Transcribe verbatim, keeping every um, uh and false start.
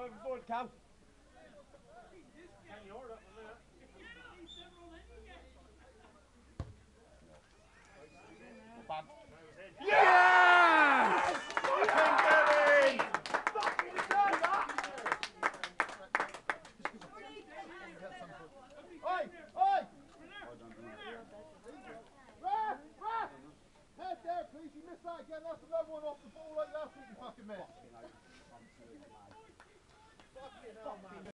Further forward, Cal. Bad. Yes! Fucking Billy! Fucking say that! Oi! Oi! Ref! Ref! Head there, please. You missed that again. That's another one off the ball like last week, you fucking missed. Fucking hell, man.